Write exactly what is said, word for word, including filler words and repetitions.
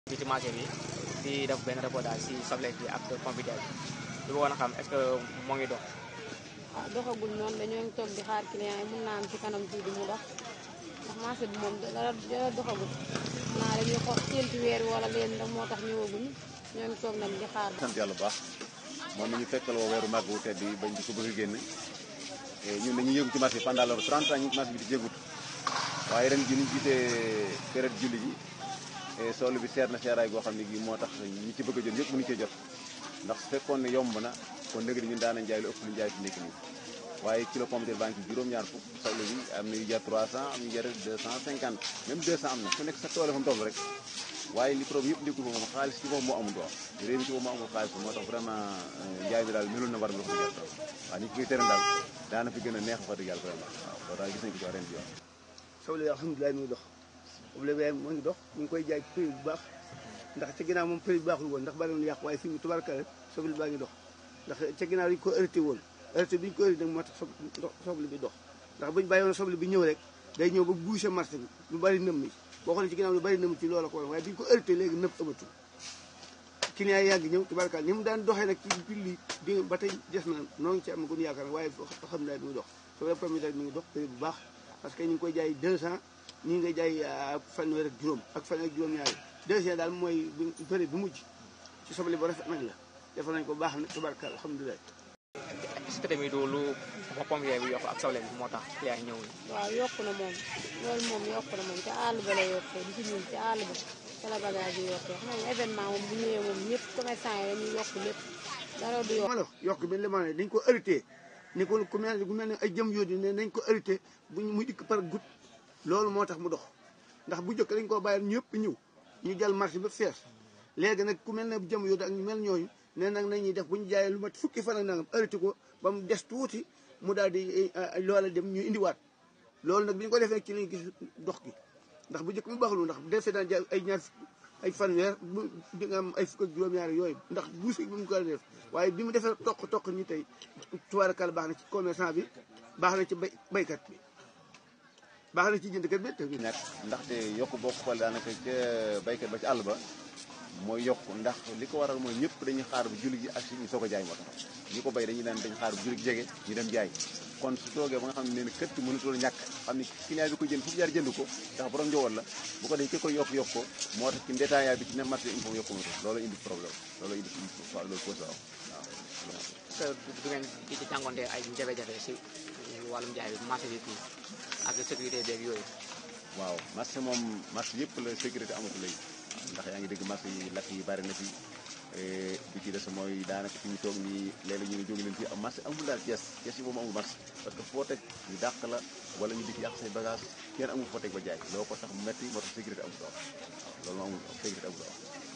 fii ci marché bi di def benn reportage si soble bi ak pompiteer bi lu bëggoon a xam est-ce que moo ngi dox. ah doxagul noonu dañoo ngi toog di xaar client yi mun naa am ci kanam tuuti mu dox ndax marché bi moom dara dara doxagul naa dañuy xool séntu weer wala leen ndax moo tax ñëwaguñu ñoo ngi toog nañ di xaar. sant yàlla bu baax moom mi ñu fekkal woo weeru màgg wu tedd yi bañ di ko bëgg a génn ñun dañuy yëngu ci marché bi pendant loolu trente ans ñu marché bi di jégut waaye ren ji ñu gisee période julli ji soble bi seer na seeraay goo xam ne gi moo tax ñi ci bëgg a jot ñëpp mënuñu cee jot ndax su fekkoon ne yomb na kon léegi ñun daanañ jaay lu ëpp lu jaay fi nekk nii waaye kilo pomme de terre baa ngi ci juróom-ñaar fukk soble bi am na yu jar trois cent am yu jar deux cent cinquante même deux cent am na ku nekk sa tool fa mu toll rek waaye li problème yëpp nekkul moom xaalis ci moom moo amul doon réew mi ci moom moo amul xaalis moo tax vraiment njaay bi daal melul na war na ko jël waaw ni ñu koy tere daal daana fi gën a neex fa dëgg yàlla vraiment waaw loolu daal gis nañ ko ci ren bi yoon soble alhamdulilah mi ngi dox soble bi moo ngi dox ñu ngi koy jaay prix bu baax ndax ca ginnaaw moom prix bu baaxul woon ndax bari woon yàqu waaye fi mu tubarkalla soble baa ngi dox ndax ca ginnaaw dañu ko arrêté woon arrêté bi ñu ko arrêté nag moo tax soble bi dox ndax buñu bàyyi woon soble bi ñëw rek day ñëw ba bouché marché bi lu bari nëmm mi boo xoolee ci ginnaaw lu bari nëmm ci loola ko woon waaye bi ñu ko arrêté léegi nëpp ëmmatul client yi yàgg ñëw tubarkalla ni mu daan doxee nag ci julli di ba tey des na noo ngi ci am gun yaakaar waaye xam naa mi ngi dox soble pomme de terre mi ngi dox prix bu baax parce que ñu ngi koy jaay deux cent ñi ngay jaay fanweer ak juróom ak fanweer ak juróom-ñaari deux cent daal mooy prix bi mujj ci soble bu rafet nañ la defal nañ ko baax na tubarkalla alhamdulilah. est-ce que tamit du lu pompiteer bi yokk ak soble bi moo tax client yi ñëwul. waaw yokku na moom loolu moom yokku na moom ca àll ba la yokkee di ci ñun ci àll ba ca la bagage yi yokkee xam nga événement moom bu ñëwee moom ñëpp commerçant yi dañuy yokk lépp dara du yokk. ma la yokk bi li ma ne dañ ko arrêté ni ko ku mel ku mel ne ay jëm yooyu ne nañ ko arrêté bu muy dikk par goutte loolu moo tax mu dox ndax bu njëkk dañ koo bàyyi ñëpp ñëw ñu jël marché ba fees léegi nag ku mel ne jëm yooyu ak ñu mel ñooñu ne nag nañuy def bu ñu jaayee lu mat fukki fan ak nangam arrêté ko ba mu des tuuti mu daal di loola dem ñu indiwaat loolu nag bi ñu ko defee ci lañ gis dox gi ndax bu njëkk bi baaxul ndax bu defee daan jaay ay ñaar ay fanweer bu di nga am ay fukk ak juróom-ñaari yooyu ndax buusi bi mu ko def waaye bi mu defee toq toq ñi tey tubaarkalla baax na ci commerçant bi baax na ci bay baykat bi baax na ci jëndkat bi te nekk ndaxte yokk boo ko xoolee daanaka ca baykat ba ci àll ba mooy yokk ndax li ko waral mooy ñëpp dañuy xaar bu julli gi ak si ñu soog a jaay moo tax ñi ko bay dañuy daan dañ xaar bu julli gi jege ñu dem jaay kon su toogee ba nga xam ne nee na kët mënutoon ñàkk xam ne client bi ko jënd fu mu jaar jënd ko ndax borom njowoon la bu ko dee ki koy yokk yokk ko moo tax ci détaillant bi ci ne marché il faut yokk moto loolu indi problème loolu indi waaw loolu pose waaw waaw du ngeen di ci jàngonte ay jafe-jafe si wàllum jaay bi marché bi fii ak sécurité beeg yooyu. waaw marché moom marché yëpp la sécurité amatu léegi ndax yaa ngi dégg marché yi lakk yi bari na fi bi ci des mooy daanaka fi ñu toog nii léeg-léeg ñu ne jóge leen fii am marché amul daal Thiès Thiès yi moom amul marché parce que foo teg ñu dàq la wala ñu di fi yàq say bagage kenn amul foo teg ba jaay loo ko tax mu metti moo tax sécurité amul waaw loolu moo amul sécurité amul waaw